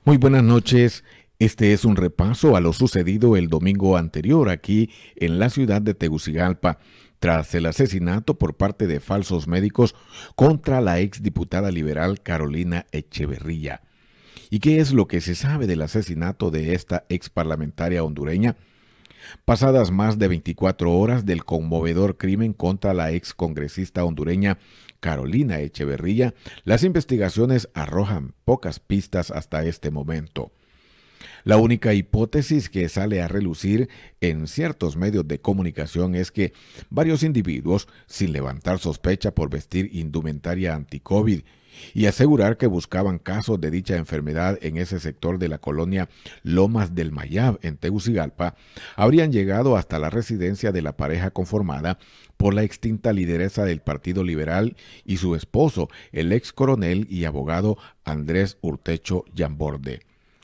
Muy buenas noches. Este es un repaso a lo sucedido el domingo anterior aquí en la ciudad de Tegucigalpa, tras el asesinato por parte de falsos médicos contra la exdiputada liberal Carolina Echeverría. ¿Y qué es lo que se sabe del asesinato de esta exparlamentaria hondureña? Pasadas más de 24 horas del conmovedor crimen contra la excongresista hondureña Carolina Echeverría, las investigaciones arrojan pocas pistas hasta este momento. La única hipótesis que sale a relucir en ciertos medios de comunicación es que varios individuos, sin levantar sospecha por vestir indumentaria anti-COVID y asegurar que buscaban casos de dicha enfermedad en ese sector de la colonia Lomas del Mayab, en Tegucigalpa, habrían llegado hasta la residencia de la pareja conformada por la extinta lideresa del Partido Liberal y su esposo, el ex coronel y abogado Andrés Urtecho Yamborde.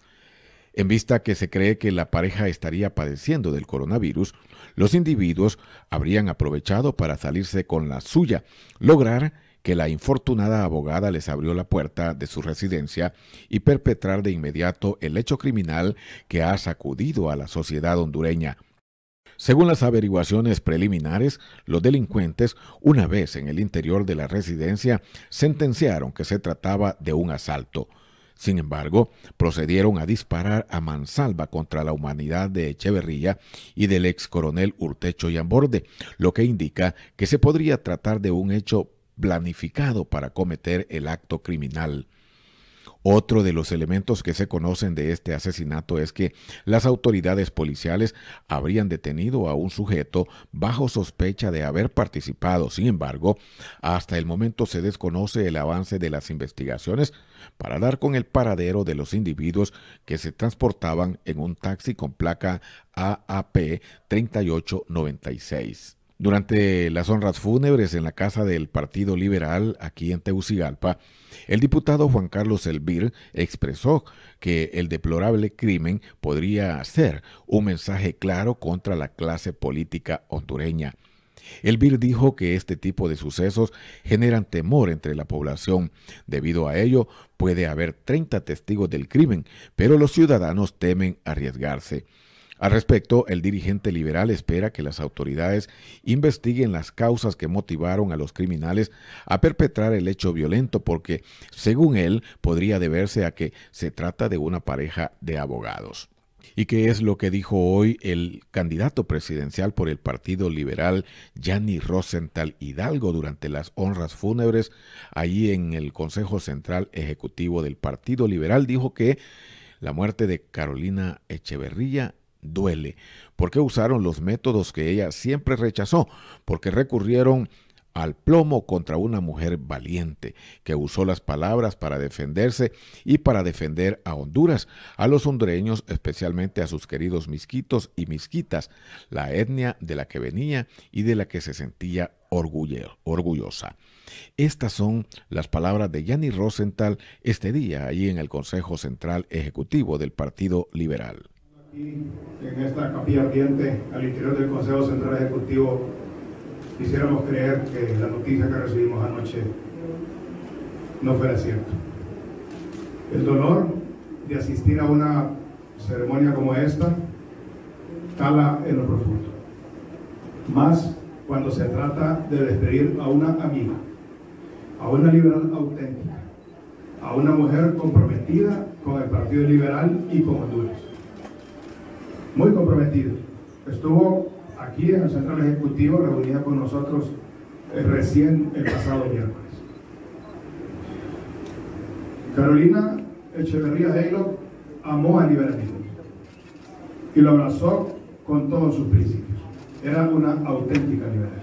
En vista que se cree que la pareja estaría padeciendo del coronavirus, los individuos habrían aprovechado para salirse con la suya, lograr que la infortunada abogada les abrió la puerta de su residencia y perpetrar de inmediato el hecho criminal que ha sacudido a la sociedad hondureña. Según las averiguaciones preliminares, los delincuentes, una vez en el interior de la residencia, sentenciaron que se trataba de un asalto. Sin embargo, procedieron a disparar a mansalva contra la humanidad de Echeverría y del ex coronel Urtecho Yamborde, lo que indica que se podría tratar de un hecho planificado para cometer el acto criminal. Otro de los elementos que se conocen de este asesinato es que las autoridades policiales habrían detenido a un sujeto bajo sospecha de haber participado. Sin embargo, hasta el momento se desconoce el avance de las investigaciones para dar con el paradero de los individuos que se transportaban en un taxi con placa AAP 3896. Durante las honras fúnebres en la casa del Partido Liberal, aquí en Tegucigalpa, el diputado Juan Carlos Elvir expresó que el deplorable crimen podría ser un mensaje claro contra la clase política hondureña. Elvir dijo que este tipo de sucesos generan temor entre la población. Debido a ello, puede haber 30 testigos del crimen, pero los ciudadanos temen arriesgarse. Al respecto, el dirigente liberal espera que las autoridades investiguen las causas que motivaron a los criminales a perpetrar el hecho violento porque, según él, podría deberse a que se trata de una pareja de abogados. ¿Y qué es lo que dijo hoy el candidato presidencial por el Partido Liberal, Yanni Rosenthal Hidalgo, durante las honras fúnebres allí en el Consejo Central Ejecutivo del Partido Liberal? Dijo que la muerte de Carolina Echeverría duele, porque usaron los métodos que ella siempre rechazó, porque recurrieron al plomo contra una mujer valiente, que usó las palabras para defenderse y para defender a Honduras, a los hondureños, especialmente a sus queridos misquitos y misquitas, la etnia de la que venía y de la que se sentía orgullosa. Estas son las palabras de Yanni Rosenthal este día, ahí en el Consejo Central Ejecutivo del Partido Liberal. En esta capilla ardiente, al interior del Consejo Central Ejecutivo, quisiéramos creer que la noticia que recibimos anoche no fuera cierto. El dolor de asistir a una ceremonia como esta cala en lo profundo, más cuando se trata de despedir a una amiga, a una liberal auténtica, a una mujer comprometida con el Partido Liberal y con Honduras. Muy comprometido. Estuvo aquí en el Central Ejecutivo reunida con nosotros recién el pasado miércoles. Carolina Echeverría Heylo amó al liberalismo y lo abrazó con todos sus principios. Era una auténtica liberal.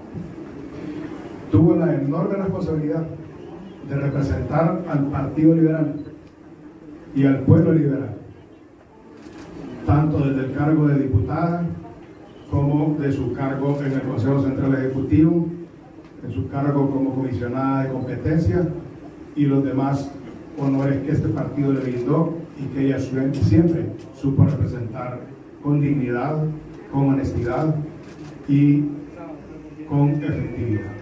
Tuvo la enorme responsabilidad de representar al Partido Liberal y al pueblo liberal, tanto desde el cargo de diputada como de su cargo en el Consejo Central Ejecutivo, en su cargo como comisionada de competencia y los demás honores que este partido le brindó y que ella siempre supo representar con dignidad, con honestidad y con efectividad.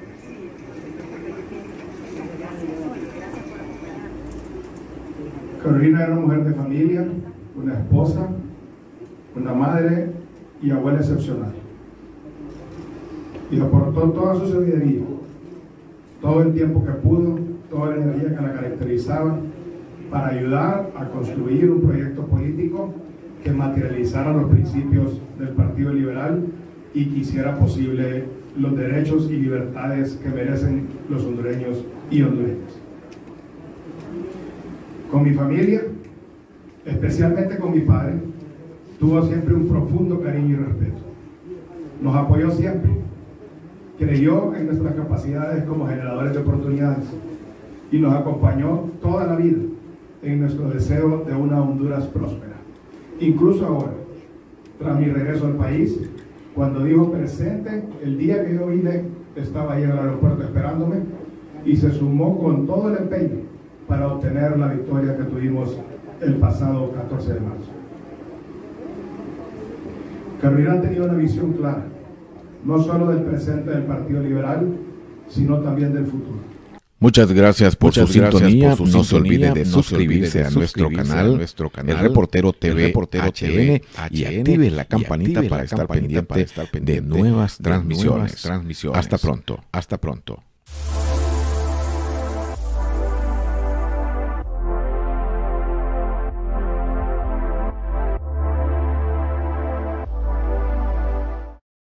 Carolina era una mujer de familia, una esposa, una madre y abuela excepcional. Y aportó toda su sabiduría, todo el tiempo que pudo, toda la energía que la caracterizaba, para ayudar a construir un proyecto político que materializara los principios del Partido Liberal y que hiciera posible los derechos y libertades que merecen los hondureños y hondureñas. Con mi familia, especialmente con mi padre, tuvo siempre un profundo cariño y respeto. Nos apoyó siempre, creyó en nuestras capacidades como generadores de oportunidades y nos acompañó toda la vida en nuestro deseo de una Honduras próspera. Incluso ahora, tras mi regreso al país, cuando dijo presente, el día que yo vine, estaba ahí en el aeropuerto esperándome y se sumó con todo el empeño para obtener la victoria que tuvimos el pasado 14 de marzo. Carolina ha tenido una visión clara, no solo del presente del Partido Liberal, sino también del futuro. Muchas gracias por su sintonía. No se olvide de suscribirse a nuestro canal, El Reportero TV HN, y active la campanita para estar pendiente de nuevas transmisiones. Hasta pronto.